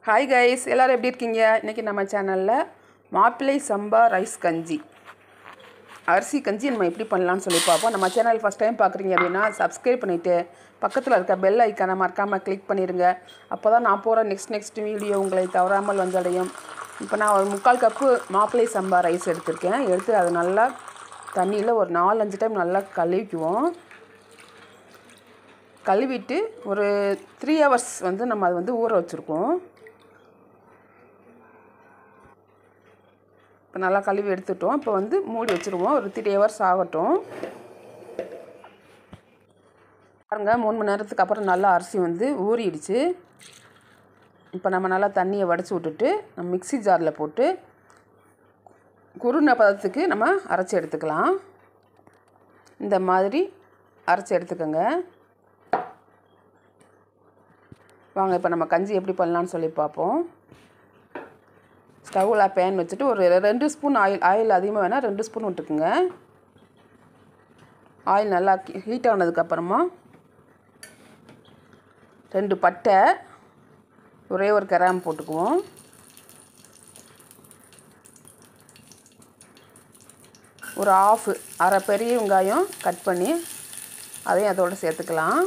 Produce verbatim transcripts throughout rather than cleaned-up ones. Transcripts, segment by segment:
Hi guys, எல்லாரும் எப்படி இருக்கீங்க? இன்னைக்கு நம்ம சேனல்ல மாப்பிள்ளை சம்பா ரைஸ் கஞ்சி அரிசி கஞ்சி நம்ம எப்படி பண்ணலாம்னு சொல்லி பாப்போம். நம்ம சேனல் ஃபர்ஸ்ட் டைம் பார்க்குறீங்க அப்படினா Subscribe பண்ணிட்டு பக்கத்துல இருக்க பெல் ஐகானை மறக்காம கிளிக் பண்ணிருங்க. அப்பதான் நான் போற நெக்ஸ்ட் நெக்ஸ்ட் வீடியோ உங்களை தவறாமல் வந்தடையும். இப்போ நான் ஒரு முக்கால் கப் மாப்பிள்ளை சம்பா ரைஸ் எடுத்துர்க்கேன். எடுத்து அது நல்லா தண்ணியில ஒரு நாலு அஞ்சு டைம் நல்லா கழுவிக்குவோம். கழுவிட்டு ஒரு three hours வந்து நம்ம அது வந்து ஊற வச்சிருக்கோம். நல்லா கழுவி எடுத்துட்டோம். இப்போ வந்து மூடி வச்சிருவோம். ஒரு three hours ஆகட்டும். பாருங்க மூணு மணி நேரத்துக்கு அப்புறம் நல்லா அரிசி வந்து ஊறிடுச்சு. இப்போ நம்ம நல்லா தண்ணியை வடிச்சு விட்டுட்டு நம்ம மிக்ஸி ஜார்ல போட்டு குருணை பதத்துக்கு நம்ம அரைச்சு எடுத்துக்கலாம். இந்த மாதிரி அரைச்சு எடுத்துக்கங்க. வாங்க இப்போ நம்ம கஞ்சி எப்படி பண்ணலாம்னு சொல்லி பாப்போம். ஸ்டவ்ல pan வச்சிட்டு ஒரு ரெண்டு ஸ்பூன் ஆயில் ஆயில் அதிகமாக வேணா ரெண்டு ஸ்பூன் விட்டுக்குங்க. ஆயில் நல்லா ஹீட் ஆனதுக்கு அப்புறமா ரெண்டு பட்டை ஒரே ஒரு கிராம் போட்டுக்குவோம். ஒரு half அரை பெரிய வெங்காயம் கட் பண்ணி அதையும் அதோட சேர்த்துக்கலாம்.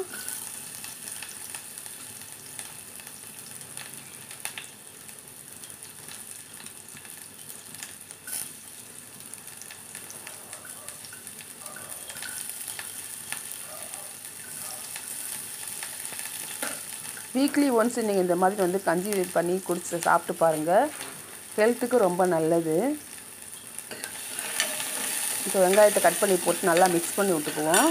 வீக்லி ஒன்ஸ் நீங்கள் இந்த மாதிரி வந்து கஞ்சி பண்ணி குடிச்சு சாப்பிட்டு பாருங்கள். ஹெல்த்துக்கு ரொம்ப நல்லது. இப்போ வெங்காயத்தை கட் பண்ணி போட்டு நல்லா மிக்ஸ் பண்ணி விட்டுக்குவோம்.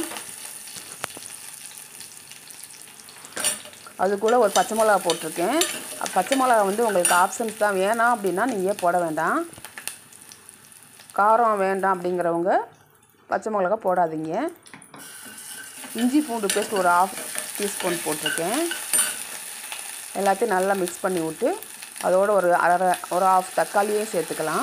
அது கூட ஒரு பச்சை மிளகா போட்டிருக்கேன். பச்சை மிளகா வந்து உங்களுக்கு ஆப்ஷன்ஸ் தான், வேணாம் அப்படின்னா நீங்கள் போட வேண்டாம். காரம் வேண்டாம் அப்படிங்கிறவங்க பச்சை மிளகா போடாதீங்க. இஞ்சி பூண்டு பேஸ்ட் ஒரு half டீஸ்பூன் போட்டிருக்கேன். எல்லாத்தையும் நல்லா மிக்ஸ் பண்ணி விட்டு அதோட ஒரு அரை ஒரு half தக்காளியே சேர்த்துக்கலாம்.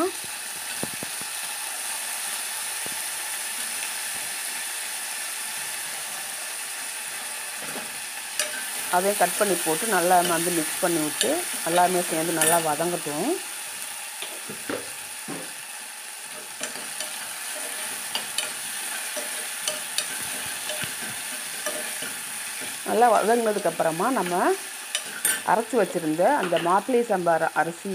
அதே கட் பண்ணி போட்டு நல்லா வந்து மிக்ஸ் பண்ணி விட்டு எல்லாமே சேர்ந்து நல்லா வதங்கட்டும். நல்லா வதங்கினதுக்கு அப்புறமா நம்ம அரைச்சு வச்சிருந்த அந்த மாப்பிள்ளை சம்பா அரிசி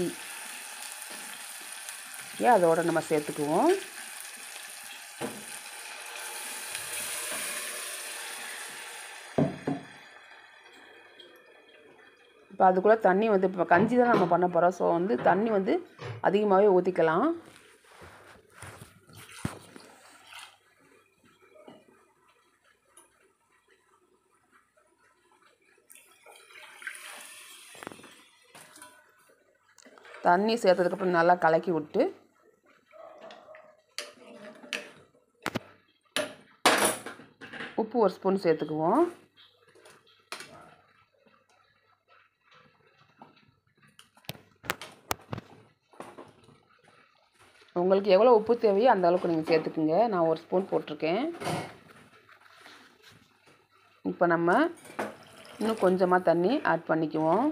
ஏன் அதோட நம்ம சேர்த்துக்குவோம். இப்போ அதுக்குள்ள தண்ணி வந்து இப்போ கஞ்சி தான் நம்ம பண்ண போகிறோம். ஸோ வந்து தண்ணி வந்து அதிகமாகவே ஊற்றிக்கலாம். தண்ணி சேர்த்ததுக்கப்புறம் நல்லா கலக்கி விட்டு உப்பு ஒரு ஸ்பூன் சேர்த்துக்குவோம். உங்களுக்கு எவ்வளோ உப்பு தேவையோ அந்த அளவுக்கு நீங்கள் சேர்த்துக்குங்க. நான் ஒரு ஸ்பூன் போட்டிருக்கேன். இப்போ நம்ம இன்னும் கொஞ்சமாக தண்ணி ஆட் பண்ணிக்குவோம்.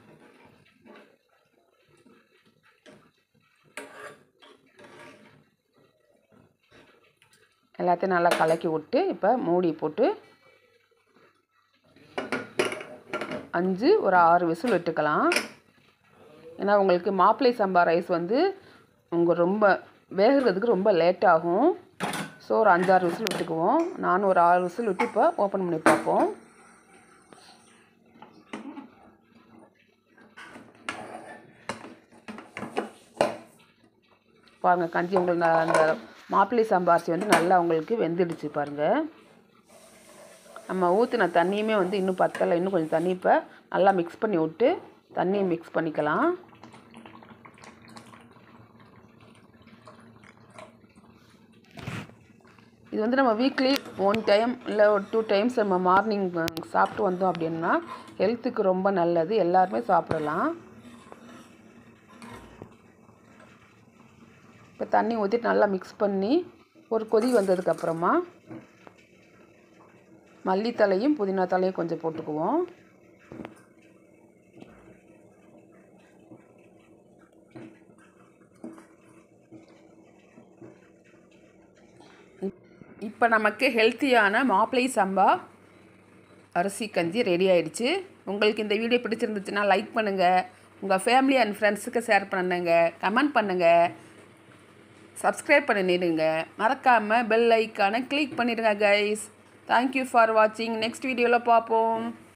எல்லாத்தையும் நல்லா கலக்கி விட்டு இப்போ மூடி போட்டு அஞ்சு ஒரு ஆறு விசில் விட்டுக்கலாம். ஏன்னா உங்களுக்கு மாப்பிள்ளை சம்பா ரைஸ் வந்து உங்கள் ரொம்ப வேகிறதுக்கு ரொம்ப லேட் ஆகும். ஸோ ஒரு அஞ்சாறு விசில் விட்டுக்குவோம். நானும் ஒரு ஆறு விசில் விட்டு இப்போ ஓப்பன் பண்ணி பார்ப்போம். பாருங்கள் கஞ்சி உங்களுக்கு அந்த மாப்பிள்ளை சம்பா அரிசி வந்து நல்லா உங்களுக்கு வெந்துடுச்சு பாருங்கள். நம்ம ஊற்றின தண்ணியுமே வந்து இன்னும் பத்தலை. இன்னும் கொஞ்சம் தண்ணி இப்போ நல்லா மிக்ஸ் பண்ணி விட்டு தண்ணியை மிக்ஸ் பண்ணிக்கலாம். இது வந்து நம்ம வீக்லி ஒன் டைம் இல்லை ஒரு டூ டைம்ஸ் நம்ம மார்னிங் சாப்பிட்டு வந்தோம் அப்படின்னா ஹெல்த்துக்கு ரொம்ப நல்லது. எல்லாருமே சாப்பிடலாம். இப்போ தண்ணி ஊற்றிட்டு நல்லா மிக்ஸ் பண்ணி ஒரு கொதி வந்ததுக்கப்புறமா மல்லித்தலையும் புதினா தலையும் கொஞ்சம் போட்டுக்குவோம். இப்போ நமக்கு ஹெல்த்தியான மாப்பிள்ளை சம்பா அரிசி கஞ்சி ரெடி ஆகிடுச்சு. உங்களுக்கு இந்த வீடியோ பிடிச்சிருந்துச்சுன்னா லைக் பண்ணுங்கள், உங்கள் ஃபேமிலி அண்ட் ஃப்ரெண்ட்ஸுக்கு ஷேர் பண்ணுங்கள், கமெண்ட் பண்ணுங்கள், சப்ஸ்கிரைப் பண்ணிடுங்க. மறக்காமல் பெல் ஐக்கானை கிளிக் பண்ணிடுங்க கைஸ். தேங்க்யூ ஃபார் வாட்சிங். நெக்ஸ்ட் வீடியோவில் பார்ப்போம்.